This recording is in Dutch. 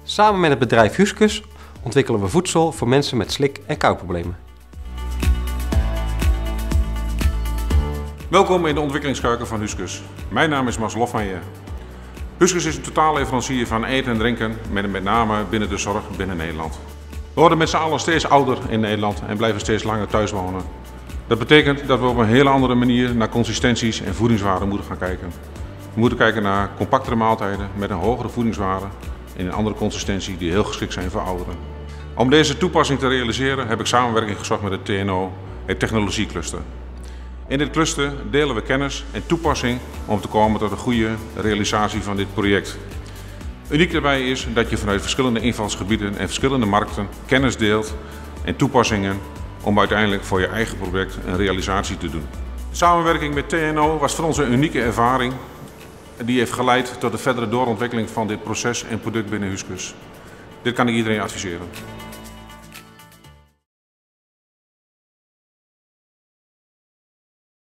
Samen met het bedrijf Huskes ontwikkelen we voedsel voor mensen met slik- en kauwproblemen. Welkom in de ontwikkelingskeuken van Huskes. Mijn naam is Marcel Hofmeijer. Huskes is een totaalleverancier van eten en drinken, met name binnen de zorg binnen Nederland. We worden met z'n allen steeds ouder in Nederland en blijven steeds langer thuis wonen. Dat betekent dat we op een hele andere manier naar consistenties en voedingswaarden moeten gaan kijken. We moeten kijken naar compactere maaltijden met een hogere voedingswaarde en een andere consistentie die heel geschikt zijn voor ouderen. Om deze toepassing te realiseren heb ik samenwerking gezocht met het TNO, het Technologiecluster. In dit cluster delen we kennis en toepassing om te komen tot een goede realisatie van dit project. Uniek daarbij is dat je vanuit verschillende invalsgebieden en verschillende markten kennis deelt en toepassingen om uiteindelijk voor je eigen project een realisatie te doen. De samenwerking met TNO was voor ons een unieke ervaring die heeft geleid tot de verdere doorontwikkeling van dit proces en product binnen Huskes. Dit kan ik iedereen adviseren.